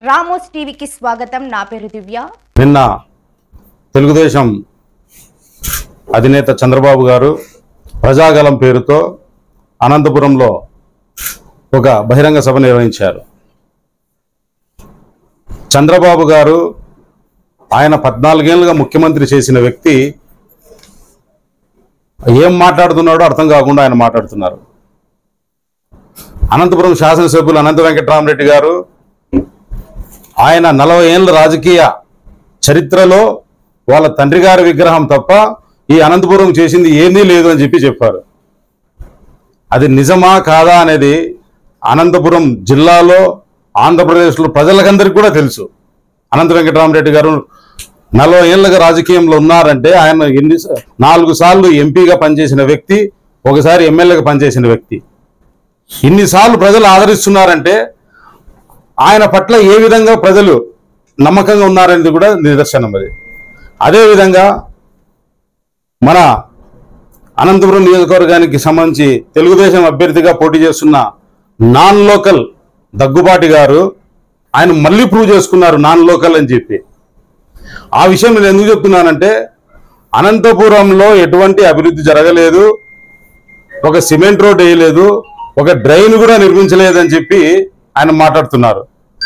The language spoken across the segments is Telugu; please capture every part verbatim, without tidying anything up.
రామోస్ టీవీకి స్వాగతం. నా పేరు దివ్య. నిన్న తెలుగుదేశం అధినేత చంద్రబాబు గారు ప్రజాగలం పేరుతో అనంతపురంలో ఒక బహిరంగ సభ నిర్వహించారు. చంద్రబాబు గారు ఆయన పద్నాలుగేళ్లుగా ముఖ్యమంత్రి చేసిన వ్యక్తి ఏం మాట్లాడుతున్నాడో అర్థం కాకుండా ఆయన మాట్లాడుతున్నారు. అనంతపురం శాసనసభ్యులు అనంత వెంకటరామరెడ్డి గారు ఆయన నలభై ఏళ్ళ రాజకీయ చరిత్రలో వాళ్ళ తండ్రి గారి విగ్రహం తప్ప ఈ అనంతపురం చేసింది ఏమీ లేదు అని చెప్పి చెప్పారు. అది నిజమా కాదా అనేది అనంతపురం జిల్లాలో ఆంధ్రప్రదేశ్లో ప్రజలకందరికీ కూడా తెలుసు. అనంత వెంకటరామరెడ్డి గారు నలభై ఏళ్ళగా రాజకీయంలో ఉన్నారంటే ఆయన ఎన్ని నాలుగు సార్లు ఎంపీగా పనిచేసిన వ్యక్తి, ఒకసారి ఎమ్మెల్యేగా పనిచేసిన వ్యక్తి. ఇన్నిసార్లు ప్రజలు ఆదరిస్తున్నారంటే ఆయన పట్ల ఏ విధంగా ప్రజలు నమ్మకంగా ఉన్నారనేది కూడా నిదర్శనం. అది అదేవిధంగా మన అనంతపురం నియోజకవర్గానికి సంబంధించి తెలుగుదేశం అభ్యర్థిగా పోటీ చేస్తున్న నాన్ లోకల్ దగ్గుబాటి గారు ఆయన మళ్ళీ ప్రూవ్ చేసుకున్నారు నాన్ లోకల్ అని చెప్పి. ఆ విషయం నేను ఎందుకు చెప్తున్నానంటే అనంతపురంలో ఎటువంటి అభివృద్ధి జరగలేదు, ఒక సిమెంట్ రోడ్ వేయలేదు, ఒక డ్రైన్ కూడా నిర్మించలేదని చెప్పి ఆయన మాట్లాడుతున్నారు.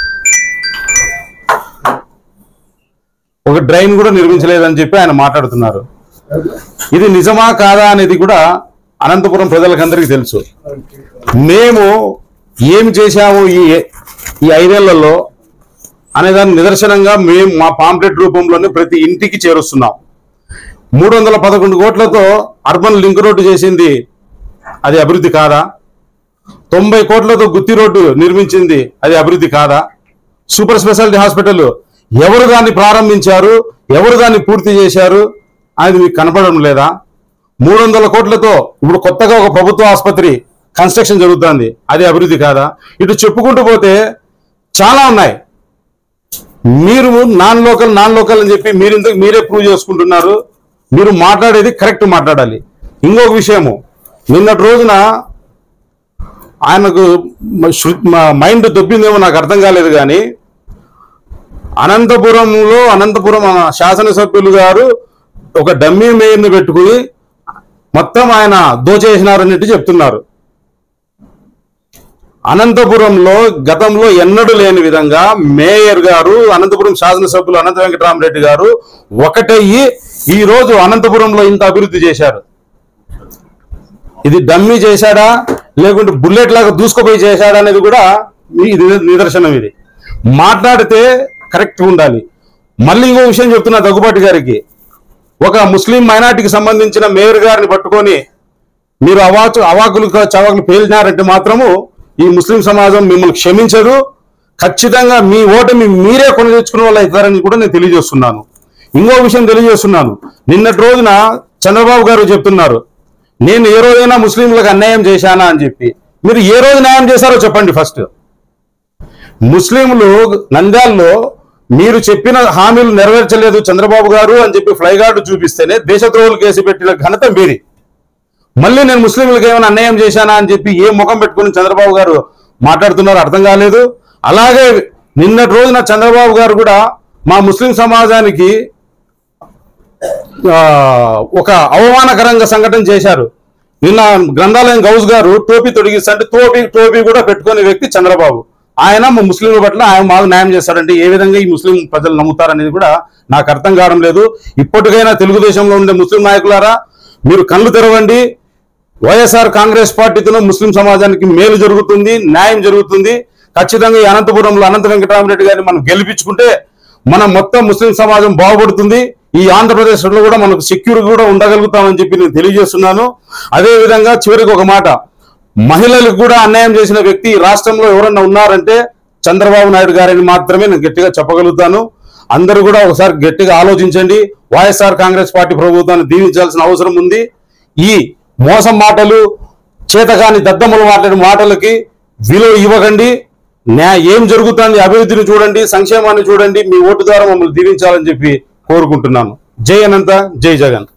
ఒక డ్రైన్ కూడా నిర్మించలేదని చెప్పి ఆయన మాట్లాడుతున్నారు. ఇది నిజమా కాదా అనేది కూడా అనంతపురం ప్రజలకందరికీ తెలుసు. మేము ఏమి చేశాము ఈ ఈ ఐదేళ్లలో అనేదాన్ని నిదర్శనంగా మేము మా పాంప్లెట్ రూపంలోనే ప్రతి ఇంటికి చేరుస్తున్నాం. మూడు వందల పదకొండు కోట్లతో అర్బన్ లింక్ రోడ్డు చేసింది, అది అభివృద్ధి కాదా? తొంభై కోట్లతో గుత్తి రోడ్డు నిర్మించింది, అది అభివృద్ధి కాదా? సూపర్ స్పెషాలిటీ హాస్పిటల్ ఎవరు దాన్ని ప్రారంభించారు, ఎవరు దాన్ని పూర్తి చేశారు అది మీకు కనపడడం లేదా? మూడు వందల కోట్లతో ఇప్పుడు కొత్తగా ఒక ప్రభుత్వ ఆసుపత్రి కన్స్ట్రక్షన్ జరుగుతుంది, అది అభివృద్ధి కాదా? ఇటు చెప్పుకుంటూ పోతే చాలా ఉన్నాయి. మీరు నాన్ లోకల్ నాన్ లోకల్ అని చెప్పి మీరు ఇంతకు మీరే ప్రూవ్ చేసుకుంటున్నారు. మీరు మాట్లాడేది కరెక్ట్ మాట్లాడాలి. ఇంకొక విషయము, నిన్నటి రోజున ఆయనకు మైండ్ దొబ్బిందేమో నాకు అర్థం కాలేదు కానీ అనంతపురంలో అనంతపురం శాసనసభ్యులు గారు ఒక డమ్మీ మేయర్ని పెట్టుకుని మొత్తం ఆయన దోచేసినారన్నట్టు చెప్తున్నారు. అనంతపురంలో గతంలో ఎన్నడూ లేని విధంగా మేయర్ గారు అనంతపురం శాసనసభ్యులు అనంత వెంకటరామరెడ్డి గారు ఒకటయ్యి ఈ రోజు అనంతపురంలో ఇంత అభివృద్ధి చేశారు. ఇది డమ్మీ చేశాడా లేకుంటే బుల్లెట్ లాగా దూసుకుపోయి చేశాడా అనేది కూడా ఇది నిదర్శనం. ఇది మాట్లాడితే కరెక్ట్గా ఉండాలి. మళ్ళీ ఇంకో విషయం చెప్తున్నా దగ్గుబాటి గారికి, ఒక ముస్లిం మైనార్టీకి సంబంధించిన మేయర్ గారిని పట్టుకొని మీరు అవాచు అవాకులు చవాకులు పేల్చినారంటే మాత్రము ఈ ముస్లిం సమాజం మిమ్మల్ని క్షమించదు. ఖచ్చితంగా మీ ఓటమి మీరే కొని తెచ్చుకునే వాళ్ళు అవుతారని కూడా నేను తెలియజేస్తున్నాను. ఇంకో విషయం తెలియజేస్తున్నాను, నిన్నటి రోజున చంద్రబాబు గారు చెప్తున్నారు నేను ఏ రోజైనా ముస్లింలకు అన్యాయం చేశానా అని చెప్పి. మీరు ఏ రోజు న్యాయం చేశారో చెప్పండి. ఫస్ట్ ముస్లింలు నంద్యాలలో మీరు చెప్పిన హామీలు నెరవేర్చలేదు చంద్రబాబు గారు అని చెప్పి ఫ్లైగార్డు చూపిస్తేనే దేశద్రోహులు కేసు పెట్టిన ఘనత మీది. మళ్ళీ నేను ముస్లింలకు ఏమైనా అన్యాయం చేశానా అని చెప్పి ఏ ముఖం పెట్టుకుని చంద్రబాబు గారు మాట్లాడుతున్నారో అర్థం కాలేదు. అలాగే నిన్నటి రోజున చంద్రబాబు గారు కూడా మా ముస్లిం సమాజానికి ఒక అవమానకరంగా సంఘటన చేశారు. నిన్న గ్రంథాలయం గౌస్ గారు టోపీ తొడిగిస్తుంటే టోపీ టోపీ కూడా పెట్టుకునే వ్యక్తి చంద్రబాబు. ఆయన మా ముస్లింల పట్ల ఆయన మాకు న్యాయం చేస్తాడంటే ఏ విధంగా ఈ ముస్లిం ప్రజలు నమ్ముతారనేది కూడా నాకు అర్థం కావడం లేదు. ఇప్పటికైనా తెలుగుదేశంలో ఉండే ముస్లిం నాయకులారా మీరు కళ్ళు తెరవండి. వైఎస్ఆర్ కాంగ్రెస్ పార్టీతో ముస్లిం సమాజానికి మేలు జరుగుతుంది, న్యాయం జరుగుతుంది. ఖచ్చితంగా ఈ అనంతపురంలో అనంత వెంకటరామరెడ్డి గారిని మనం గెలిపించుకుంటే మనం మొత్తం ముస్లిం సమాజం బాగుపడుతుంది. ఈ ఆంధ్రప్రదేశ్లో కూడా మనకు సెక్యూర్ కూడా ఉండగలుగుతామని చెప్పి నేను తెలియజేస్తున్నాను. అదేవిధంగా చివరికి ఒక మాట, మహిళలకు కూడా అన్యాయం చేసిన వ్యక్తి రాష్ట్రంలో ఎవరన్నా ఉన్నారంటే చంద్రబాబు నాయుడు గారిని మాత్రమే నేను గట్టిగా చెప్పగలుగుతాను. అందరూ కూడా ఒకసారి గట్టిగా ఆలోచించండి. వైఎస్ఆర్ కాంగ్రెస్ పార్టీ ప్రభుత్వాన్ని దీవించాల్సిన అవసరం ఉంది. ఈ మోసం మాటలు, చేతగాని దద్దమ్మలు మాట్లాడే మాటలకి విలువ ఇవ్వకండి. న్యాయ ఏం జరుగుతుంది, అభివృద్ధిని చూడండి, సంక్షేమాన్ని చూడండి. మీ ఓటు ద్వారా మమ్మల్ని దీవించాలని చెప్పి కోరుకుంటున్నాను. జై అనంత, జై జగన్.